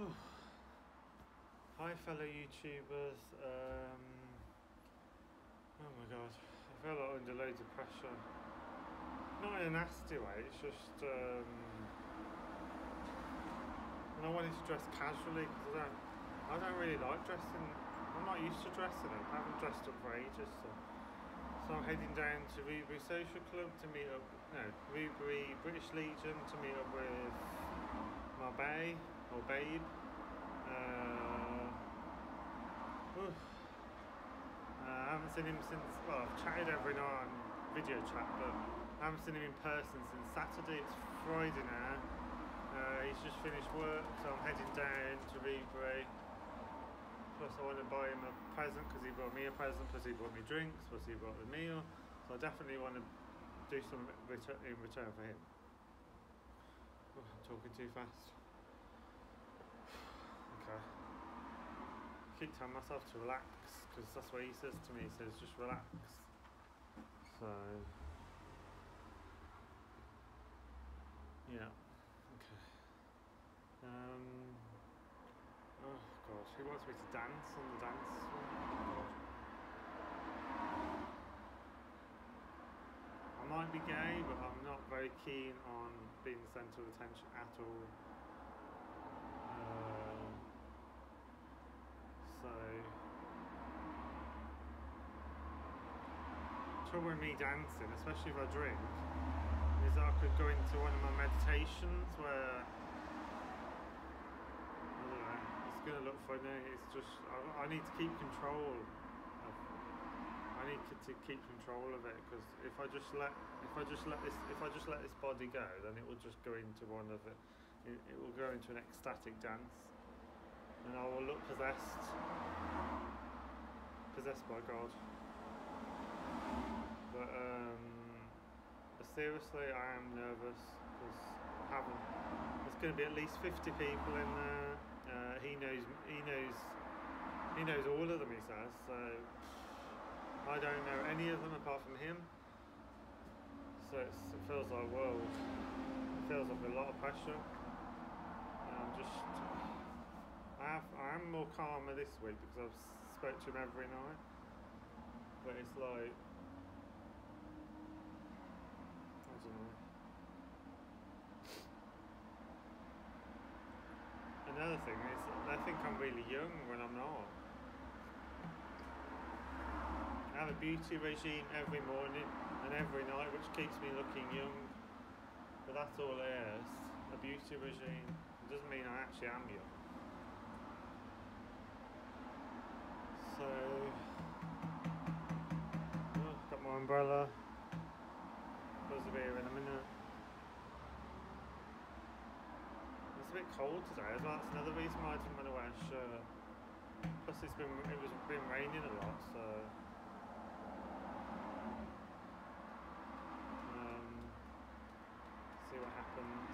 Hi fellow YouTubers. Oh my god, I feel like under loads of pressure. Not in a nasty way, it's just and I wanted to dress casually because I don't really like dressing. I'm not used to dressing up. I haven't dressed up for ages, so I'm heading down to Rubery Social Club to meet up. No, Rubery British Legion to meet up with my babe. I haven't seen him since. Well, I've chatted every night on video chat, but I haven't seen him in person since Saturday. It's Friday now. He's just finished work, so I'm heading down to Rubery. Plus, I want to buy him a present because he brought me a present, plus he brought me drinks, plus he brought the meal. So I definitely want to do something in return for him. Oh, I'm talking too fast. Okay. I keep telling myself to relax because that's what he says to me. He says just relax. So yeah. Okay. Oh god, he wants me to dance on the dance floor. I might be gay, but I'm not very keen on being the centre of attention at all. So trouble with me dancing, especially if I drink, is that I could go into one of my meditations where I don't know, it's gonna look funny. It's just I need to keep control. I need to keep control of it because if I just let this body go, then it will just go into one of it. It will go into an ecstatic dance, and I will look possessed by God. But seriously, I am nervous because I haven't. There's going to be at least 50 people in there. He knows all of them. He says so. I don't know any of them apart from him. So it feels like whoa. It feels like a lot of pressure. I am more calmer this week because I've spoke to him every night. But it's like, I don't know. Another thing is I think I'm really young when I'm not. I have a beauty regime every morning and every night which keeps me looking young. But that's all it is. A beauty regime. It doesn't mean I actually am young. So got my umbrella. Supposed to be here in a minute. It's a bit cold today as well. That's another reason why I didn't want to wear a shirt. Plus it was been raining a lot, so see what happens.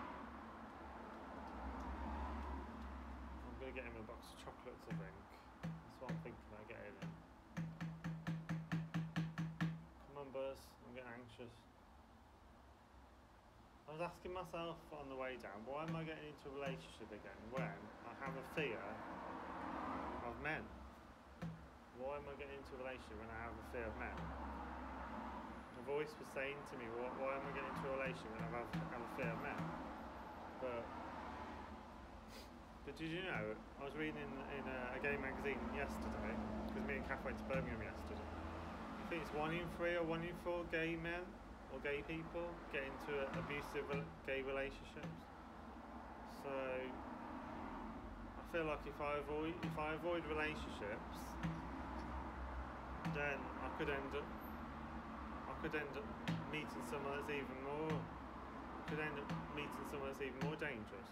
I'm gonna get him a box of chocolates, I think. That's what I'm thinking about getting him. Come on, Buzz, I'm getting anxious. I was asking myself on the way down, why am I getting into a relationship again when I have a fear of men? Why am I getting into a relationship when I have a fear of men? The voice was saying to me, why am I getting into a relationship when I have a fear of men? But did you know, I was reading in a gay magazine yesterday, because me and Kath went to Birmingham yesterday. I think it's 1 in 3 or 1 in 4 gay men or gay people get into abusive gay relationships. So I feel like if I avoid relationships, then I could end up meeting someone that's even more. Could end up meeting someone that's even more dangerous.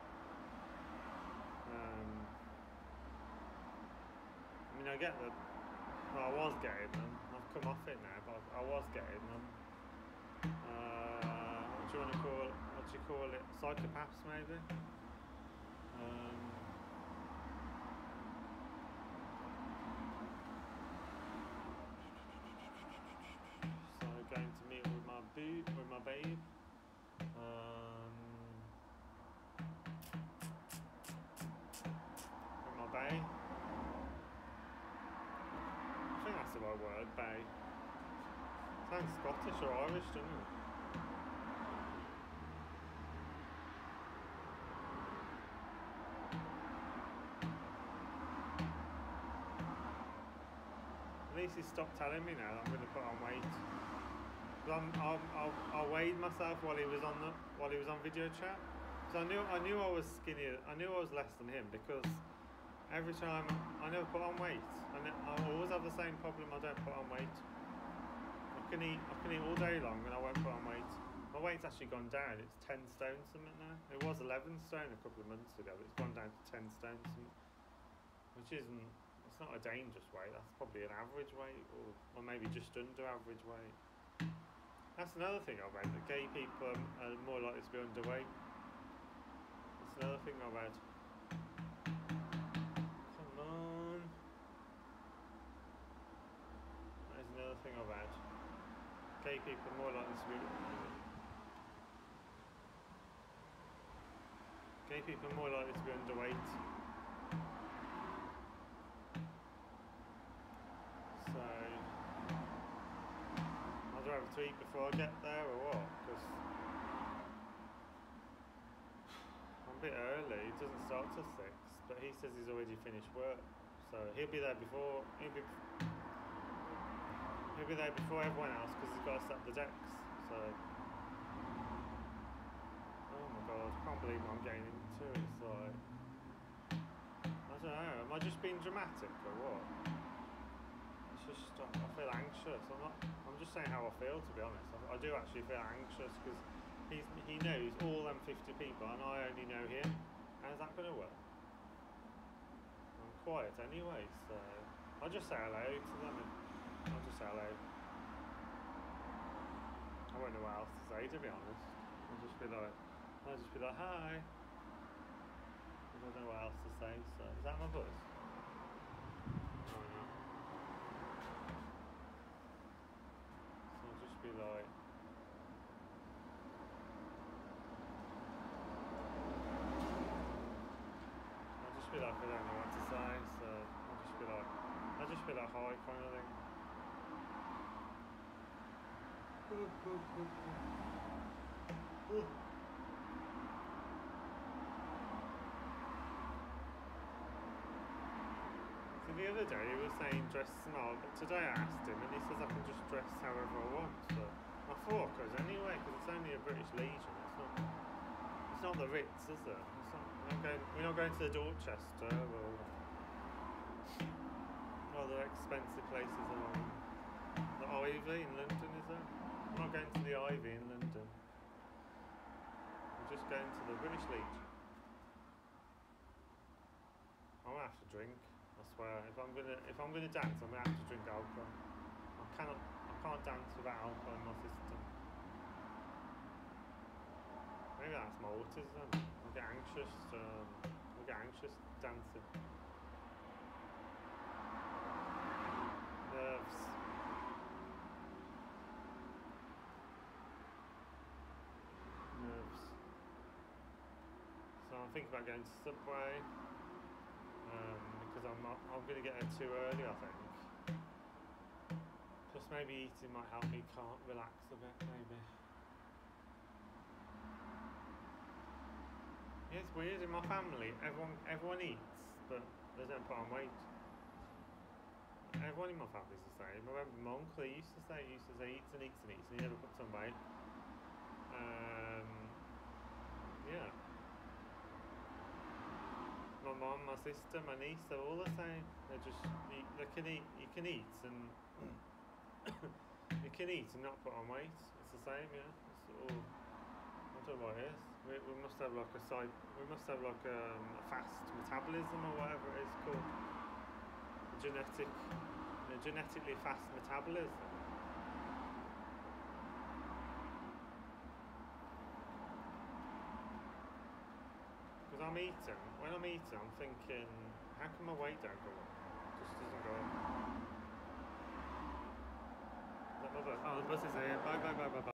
I mean, I get that. Well, I was getting them. I've come off it now, but I was getting them. What do you want to call it? What do you call it? Psychopaths, maybe. So going to meet with my babe. I work, Bay. Sounds Scottish or Irish, doesn't it? At least he stopped telling me now that I'm going to put on weight. I weighed myself while he was on video chat. So I knew I was skinnier. I knew I was less than him because every time I never put on weight. I always have the same problem. I don't put on weight. I can eat all day long and I won't put on weight. My weight's actually gone down. It's 10 stone something now. It was 11 stone a couple of months ago, but it's gone down to 10 stone something, which isn't. It's not a dangerous weight. That's probably an average weight, or maybe just under average weight. That's another thing I've read, that gay people are more likely to be underweight. That's another thing I've read. Come on. That is another thing I've read. Gay people are more likely to be... Gay people are more likely to be underweight. So... Do I have to eat before I get there or what? Because I'm a bit early. It doesn't start till 6, but he says he's already finished work, so he'll be there before everyone else because he's got to set the decks. So oh my god, I can't believe what I'm getting into. It's like I don't know. Am I just being dramatic or what? I feel anxious. I'm just saying how I feel, to be honest. I do actually feel anxious because he knows all them 50 people and I only know him. How's that going to work? I'm quiet anyway, so I'll just say hello to them. I'll just say hello. I won't know what else to say, to be honest. I'll just be like hi. I don't know what else to say. So is that my voice? Oh no. Be like, I'll just be like, I don't know what to say, so I'll just be like hi kind of thing. So the other day he was saying dress smart, but today I asked him and he says I can just dress however I want. So I thought because anyway, because it's only a British Legion. It's not the Ritz, is it? We're not going to the Dorchester or other expensive places along the Ivy in London, is it? I'm not going to the Ivy in London. I'm just going to the British Legion. I'm gonna have to drink. I swear, if I'm gonna dance, I'm gonna have to drink alcohol. I can't dance without alcohol in my system. Maybe that's my autism. I get anxious dancing. Nerves. So I'm thinking about going to Subway. Because I'm going to get there too early, I think. Plus maybe eating might help me can't relax a bit, maybe. Yeah, it's weird, in my family, everyone eats, but they don't put on weight. Everyone in my family is the same. I remember my uncle, he used to say he eats and eats and eats, and he never puts on weight. Yeah. My mum, my sister, my niece, they're all the same. They're just, you can eat and you can eat and not put on weight. It's the same, yeah. It's all, I don't know what it is. We must have like a fast metabolism or whatever it is called. A genetically fast metabolism. When I'm eating, I'm thinking, how come my weight don't go up? It just doesn't go up. Is that my bus? Oh, the bus is here. Bye.